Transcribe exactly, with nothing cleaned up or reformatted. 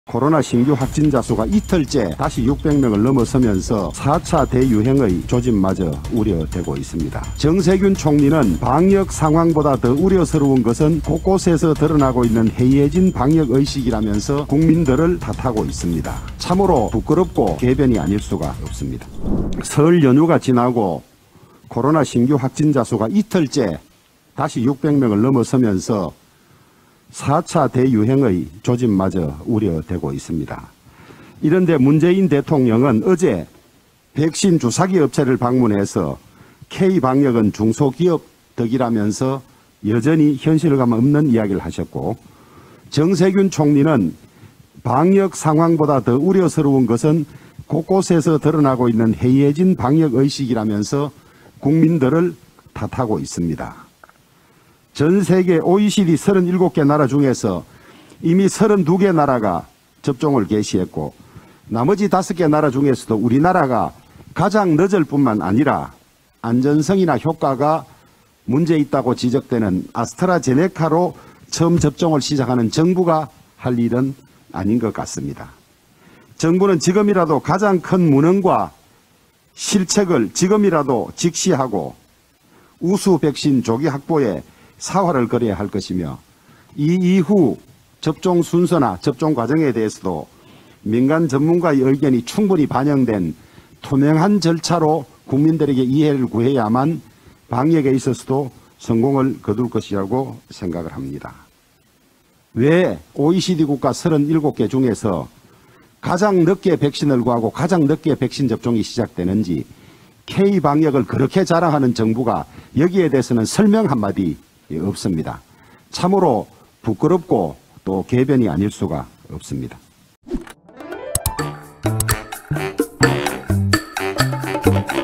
코로나 신규 확진자 수가 이틀째 다시 육백 명을 넘어서면서 사 차 대유행의 조짐마저 우려되고 있습니다. 정세균 총리는 방역 상황보다 더 우려스러운 것은 곳곳에서 드러나고 있는 해이해진 방역의식이라면서 국민들을 탓하고 있습니다. 참으로 부끄럽고 궤변이 아닐 수가 없습니다. 설 연휴가 지나고 코로나 신규 확진자 수가 이틀째 다시 육백 명을 넘어서면서 사 차 대유행의 조짐마저 우려되고 있습니다. 이런데 문재인 대통령은 어제 백신 주사기 업체를 방문해서 K방역은 중소기업 덕이라면서 여전히 현실감 없는 이야기를 하셨고, 정세균 총리는 방역 상황보다 더 우려스러운 것은 곳곳에서 드러나고 있는 해이해진 방역의식이라면서 국민들을 탓하고 있습니다. 전 세계 오이시디 서른일곱 개 나라 중에서 이미 서른두 개 나라가 접종을 개시했고, 나머지 다섯 개 나라 중에서도 우리나라가 가장 늦을 뿐만 아니라 안전성이나 효과가 문제 있다고 지적되는 아스트라제네카로 처음 접종을 시작하는 정부가 할 일은 아닌 것 같습니다. 정부는 지금이라도 가장 큰 무능과 실책을 지금이라도 직시하고 우수 백신 조기 확보에 사활을 걸어야 할 것이며, 이 이후 접종 순서나 접종 과정에 대해서도 민간 전문가의 의견이 충분히 반영된 투명한 절차로 국민들에게 이해를 구해야만 방역에 있어서도 성공을 거둘 것이라고 생각을 합니다. 왜 오이시디 국가 서른일곱 개 중에서 가장 늦게 백신을 구하고 가장 늦게 백신 접종이 시작되는지 K방역을 그렇게 자랑하는 정부가 여기에 대해서는 설명 한마디 없습니다. 참으로 부끄럽고 또 궤변이 아닐 수가 없습니다. you